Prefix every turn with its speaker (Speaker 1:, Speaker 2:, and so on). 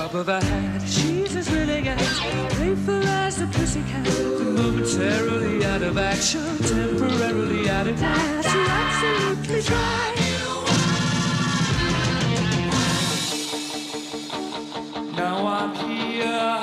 Speaker 1: drop of a hat. She's as renegade, playful as the pussycat, but momentarily out of action, temporarily out of class. You're absolutely dry. Now I'm here